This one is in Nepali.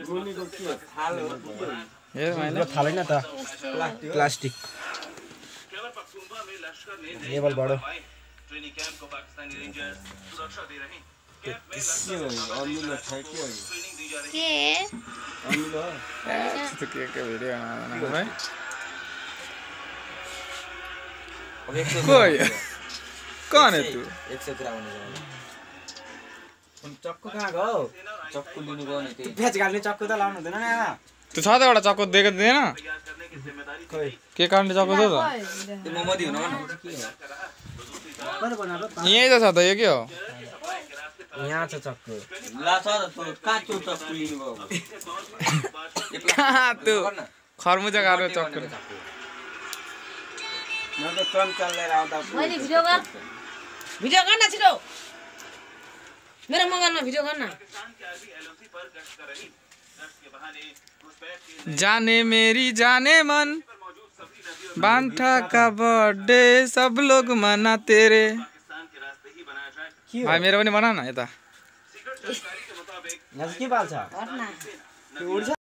थालेन त प्लास्टिक लेभल बढो ट्रेनिंग कैंप को पाकिस्तानी रेंजर्स सुरक्षा दे रहे हैं। अमिलो छ के ट्रेनिंग दी जा रही के अमिलो तो के वीडियो बनाना भाई कोई कौन है तू 100 ग्राम हुन चक्कु कहाँ गयो चक्कु लिनु गयो नि त्यही प्याज काट्ने चक्कु त लाउनु हुँदैन नि आमा तू छ त एउटा चक्कु दिएको दिएन खोइ के काट्ने चक्कु छ त त्यो मोमोदी हुन यही त छ त यो के हो यहाँ छ चक्कु ला छ त काट्यो चक्कु लिनु गयो कहाँ तू खरमुजा काट्यो चक्कु म त कम चल्दै आउँदा मैले भिडियो गर्न छिटो मेरो मोबाइलमा भिडियो गर्न जाने मेरी जाने मन बांठा का बर्थडे सब लोग मना तेरे भाइ मेरो पनि बना न यता यहाँ के बाल छ गर्न त्यो उड्छ